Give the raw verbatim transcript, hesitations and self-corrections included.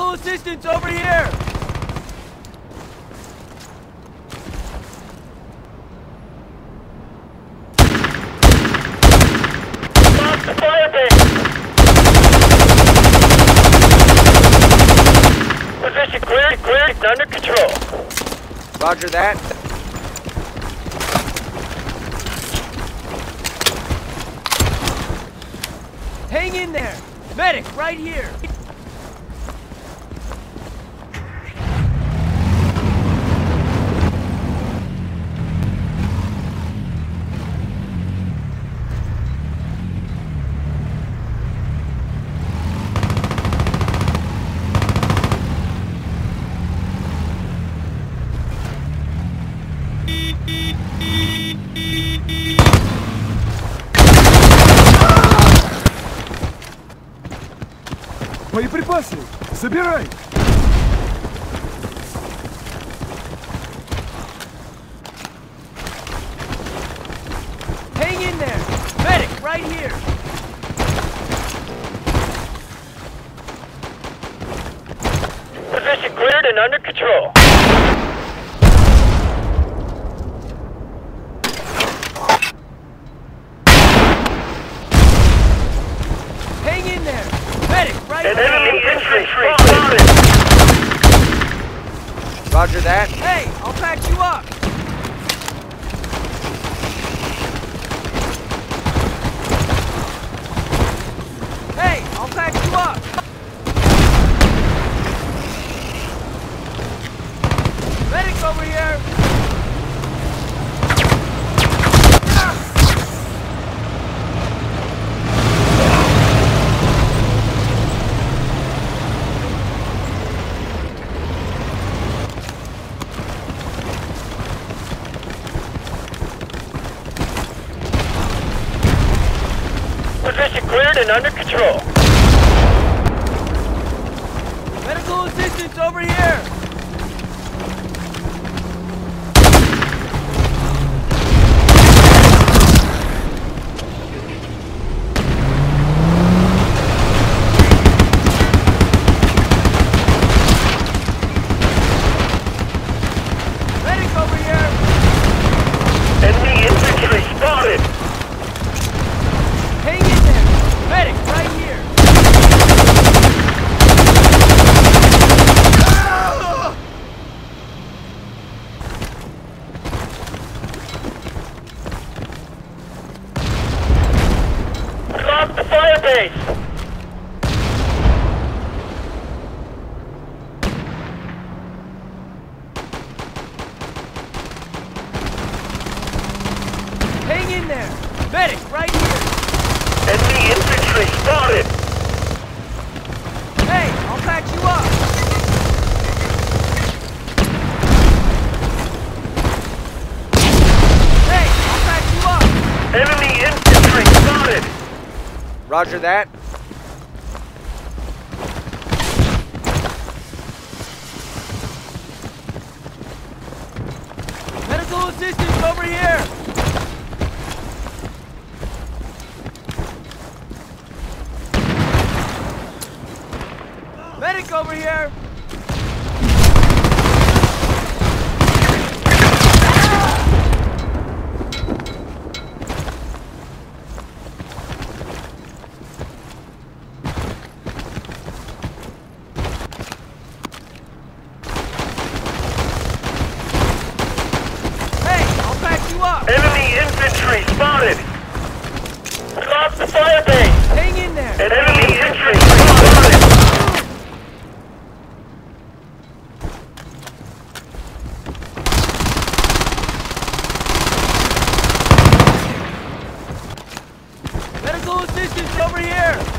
Medical assistance over here! Stop the fire base! Position cleared, cleared, it's under control. Roger that. Hang in there! Medic, right here! Боеприпасы! Забирай! Hang in there! Medic, right here! Position cleared and under control. Hang in there! Medic, right An here! enemy infantry spotted! Roger that. Hey, I'll patch you up! Hey, I'll patch you up! Medic over here! Position cleared and under control. Medical assistance over here! Medic over here! Enemy infantry spotted! Hang in there! Medic, right here! Stop the fire base! Hang in there! Medic, right here! Enemy infantry spotted! Hey, I'll patch you up! Hey, I'll patch you up! Enemy infantry spotted! Roger that. Medical assistance over here! Medic over here! Hey, I'll patch you up! Enemy infantry spotted! Stop the fire base! Hang in there! An enemy infantry spotted! Medical assistance over here!